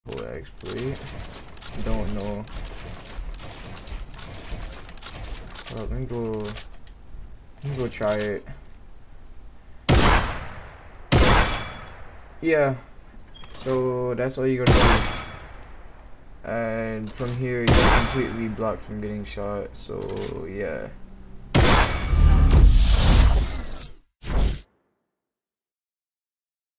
Full exploit. Don't know. Well, let me go try it. Yeah. So that's all you gotta do. And from here you're completely blocked from getting shot. So yeah.